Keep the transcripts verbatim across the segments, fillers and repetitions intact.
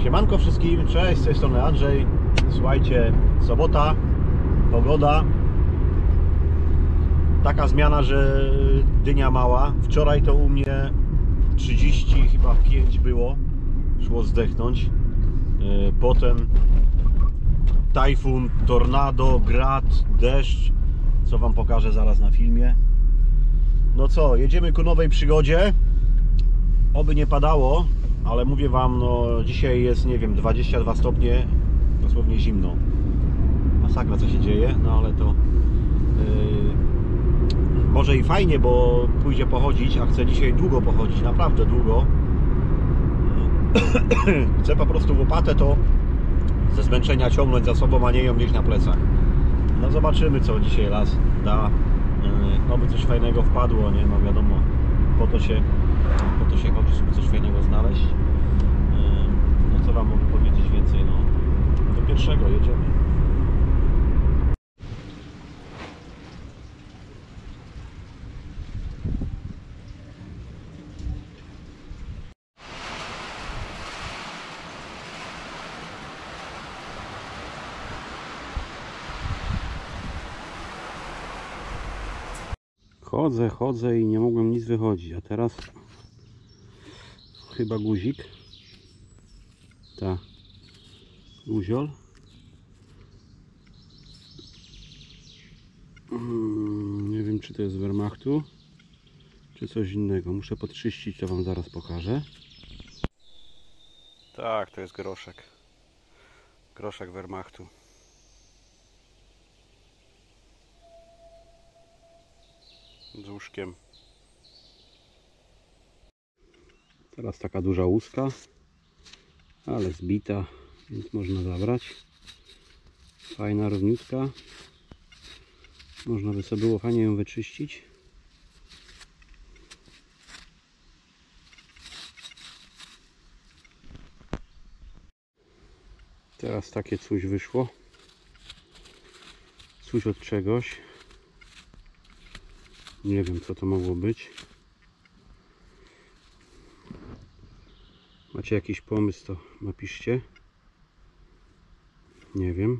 Siemanko wszystkim, cześć, z tej strony Andrzej. Słuchajcie, sobota, pogoda. Taka zmiana, że dynia mała. Wczoraj to u mnie trzydzieści chyba pięć było. Szło zdechnąć. Potem tajfun, tornado, grad, deszcz. Co wam pokażę zaraz na filmie. No co, jedziemy ku nowej przygodzie. Oby nie padało, ale mówię wam, no dzisiaj jest, nie wiem, dwadzieścia dwa stopnie, dosłownie zimno. Masakra, co się dzieje, no ale to yy, może i fajnie, bo pójdzie pochodzić, a chcę dzisiaj długo pochodzić, naprawdę długo. Chcę po prostu łopatę to ze zmęczenia ciągnąć za sobą, a nie ją gdzieś na plecach. No zobaczymy, co dzisiaj las da. Yy, oby coś fajnego wpadło, nie? No wiadomo, po to się po to się chodzi, żeby coś fajnego znaleźć. No co wam mogę powiedzieć więcej? No, do pierwszego jedziemy. Chodzę, chodzę i nie mogłem nic wychodzić, a teraz chyba guzik, ta guziol, hmm, nie wiem, czy to jest z Wehrmachtu, czy coś innego. Muszę podczyścić, to wam zaraz pokażę. Tak, to jest groszek, groszek Wehrmachtu. Z łóżkiem. Teraz taka duża łuska, ale zbita, więc można zabrać. Fajna, równiutka. Można by sobie było fajnie ją wyczyścić. Teraz takie coś wyszło. Coś od czegoś. Nie wiem, co to mogło być. Macie jakiś pomysł, to napiszcie. Nie wiem.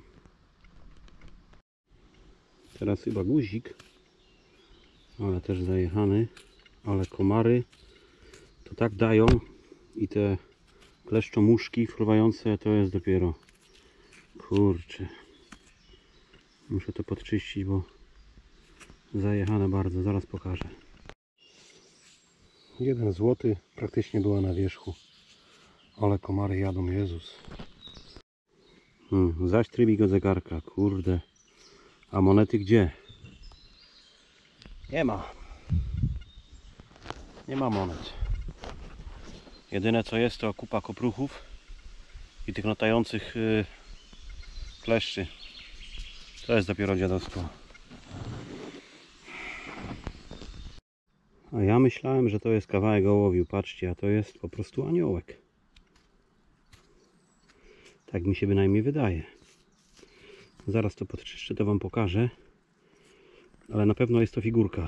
Teraz chyba guzik, ale też zajechany. Ale komary to tak dają i te kleszczomuszki fruwające to jest dopiero. Kurczę. Muszę to podczyścić, bo zajechane bardzo. Zaraz pokażę. Jeden złoty praktycznie była na wierzchu. Ale komary jadą, Jezus. Hmm, zaś trybi go zegarka, kurde. A monety gdzie? Nie ma. Nie ma monet. Jedyne co jest, to kupa kopruchów i tych latających yy, kleszczy. To jest dopiero dziadostwo. A ja myślałem, że to jest kawałek ołowiu. Patrzcie, a to jest po prostu aniołek. Tak mi się bynajmniej wydaje. Zaraz to podczyszczę, to wam pokażę. Ale na pewno jest to figurka.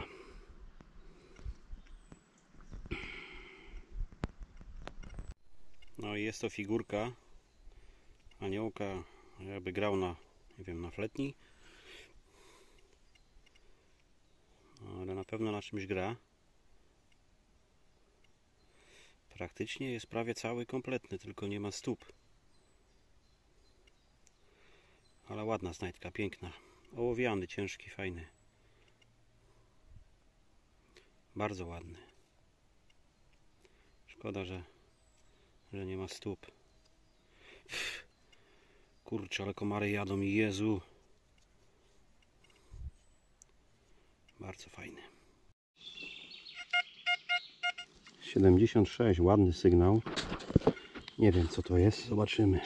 No i jest to figurka aniołka, jakby grał na, nie wiem, na fletni. Ale na pewno na czymś gra. Praktycznie jest prawie cały kompletny, tylko nie ma stóp. Ale ładna znajdka, piękna. Ołowiany, ciężki, fajny. Bardzo ładny. Szkoda, że, że nie ma stóp. Kurczę, ale komary jadą i Jezu. Bardzo fajny. siedemdziesiąt sześć, ładny sygnał. Nie wiem, co to jest, zobaczymy.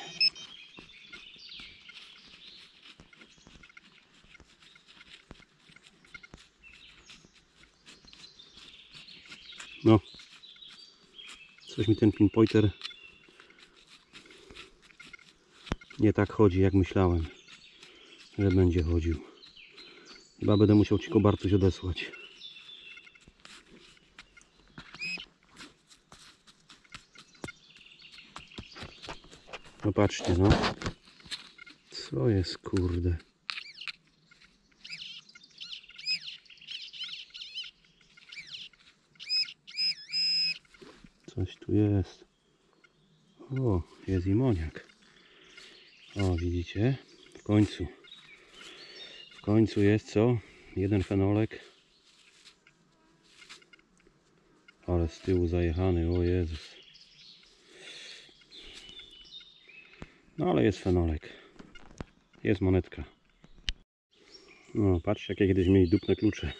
No, coś mi ten pinpointer nie tak chodzi, jak myślałem, że będzie chodził. Chyba będę musiał ci Bartuś odesłać. Popatrzcie, no. Co jest, kurde? Coś tu jest. O, jest i moniak. O, widzicie? W końcu. W końcu jest co? Jeden fenolek. Ale z tyłu zajechany, o Jezus. No ale jest fenolek. Jest monetka. No, patrzcie, jakie kiedyś mieli dupne klucze.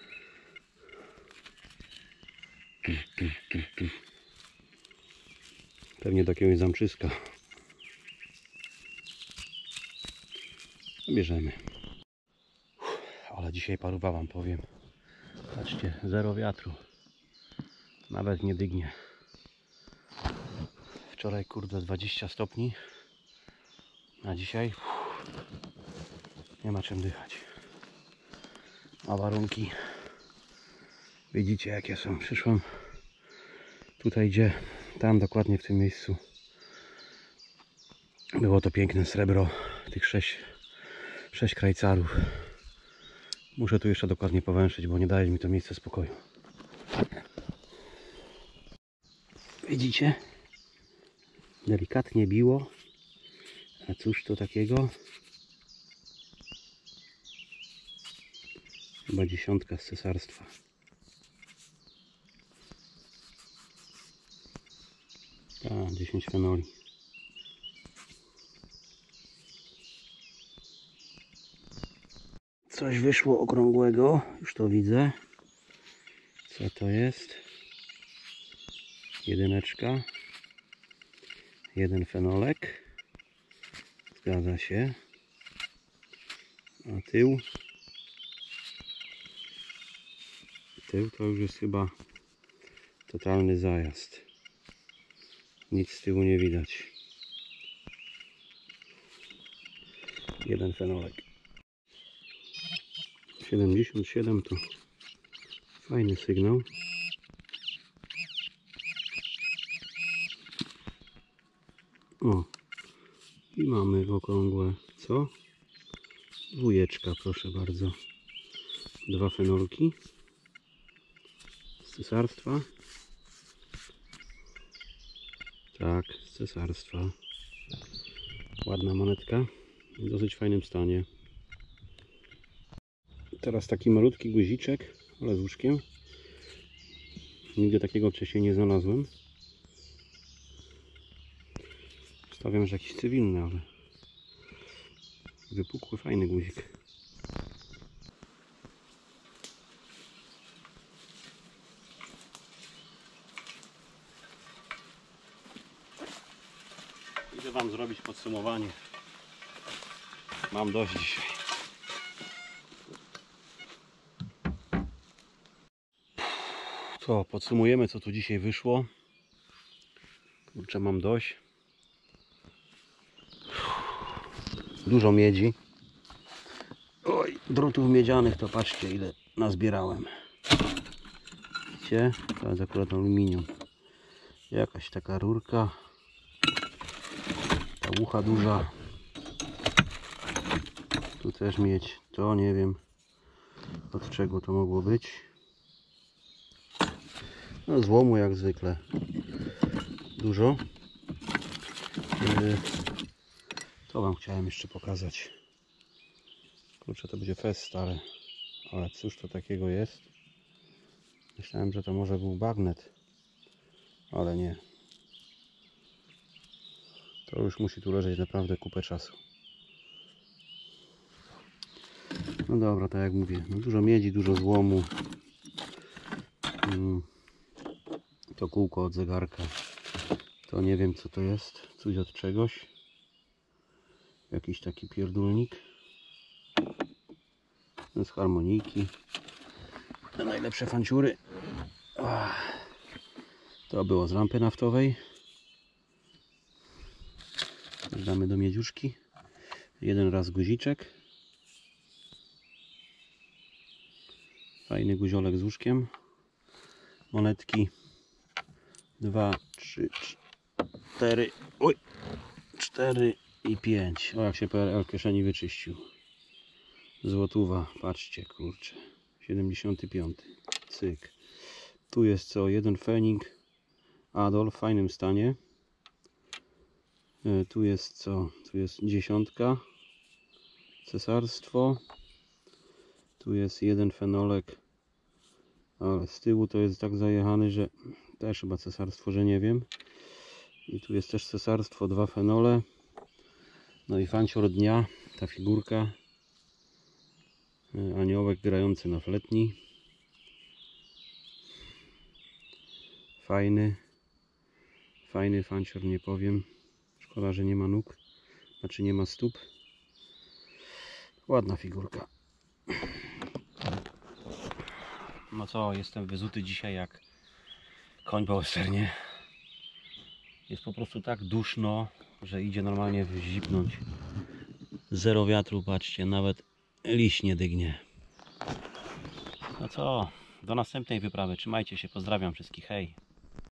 Pewnie do jakiegoś zamczyska. Bierzemy. Ale dzisiaj paruwa, wam powiem. Patrzcie, zero wiatru. Nawet nie dygnie. Wczoraj kurde dwadzieścia stopni. A dzisiaj uff, nie ma czym dychać. A warunki widzicie jakie są. Przyszłem tutaj, gdzie tam dokładnie w tym miejscu było to piękne srebro tych sześć, sześć krajcarów. Muszę tu jeszcze dokładnie powęszyć, bo nie daje mi to miejsce spokoju. Widzicie? Delikatnie biło. A cóż to takiego? Chyba dziesiątka z cesarstwa. Tak, dziesięć fenoli. Coś wyszło okrągłego, już to widzę. Co to jest? Jedyneczka. Jeden fenolek. Zgadza się. A tył? Tył to już jest chyba totalny zajazd. Nic z tyłu nie widać. Jeden fenolek. siedemdziesiąt siedem to fajny sygnał. O, i mamy okrągłe, co? Dwójeczka, proszę bardzo. Dwa fenolki z cesarstwa. Tak, z cesarstwa. Ładna monetka, w dosyć fajnym stanie. Teraz taki malutki guziczek, ale z łóżkiem. Nigdy takiego wcześniej nie znalazłem. Stawiam, że jakiś cywilny, ale wypukły, fajny guzik. Idę wam zrobić podsumowanie. Mam dość dzisiaj. Co, podsumujemy, co tu dzisiaj wyszło. Kurczę, mam dość. Dużo miedzi. Oj, drutów miedzianych to patrzcie, ile nazbierałem. Widzicie? To jest akurat aluminium. Jakaś taka rurka. Ta łucha duża. Tu też miedź. To nie wiem od czego to mogło być. No, złomu jak zwykle. Dużo. Yy, to wam chciałem jeszcze pokazać. Kurczę, to będzie fest stary. Ale cóż to takiego jest? Myślałem, że to może był bagnet. Ale nie. To już musi tu leżeć naprawdę kupę czasu. No dobra, tak jak mówię. No dużo miedzi, dużo złomu. Hmm. To kółko od zegarka. To nie wiem co to jest. Coś od czegoś. Jakiś taki pierdolnik. Z harmonijki. Te najlepsze fanciury. To było z lampy naftowej. Damy do miedziuszki. Jeden raz guziczek. Fajny guziolek z łóżkiem. Monetki. Dwa, trzy, cztery. Oj! cztery i pięć. O, jak się P R L kieszeni wyczyścił. Złotówa, patrzcie, kurczę. siedemdziesiąty piąty. Cyk. Tu jest co? Jeden Fening Adolf w fajnym stanie. E, tu jest co? Tu jest dziesiątka. Cesarstwo. Tu jest jeden fenolek. Ale z tyłu to jest tak zajechany, że też chyba cesarstwo, że nie wiem. I tu jest też cesarstwo, dwa fenole. No i fancior dnia, ta figurka. Aniołek grający na fletni. Fajny. Fajny fancior, nie powiem. Szkoda, że nie ma nóg. Znaczy nie ma stóp. Ładna figurka. No co, jestem wyzuty dzisiaj jak koń po westernie. Jest po prostu tak duszno, że idzie normalnie wzipnąć. Zero wiatru, patrzcie, nawet liść nie dygnie. No co, do następnej wyprawy. Trzymajcie się, pozdrawiam wszystkich, hej.